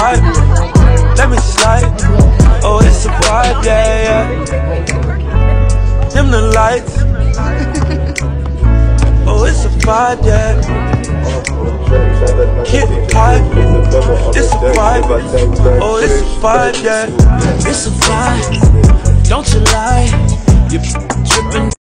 vibe. Let me slide. Oh, it's a vibe, yeah, yeah. Dim the lights. Oh, it's a vibe, yeah. Hit pipe. It's a vibe. Oh, it's a vibe, yeah. It's a vibe. Don't you lie. You're tripping.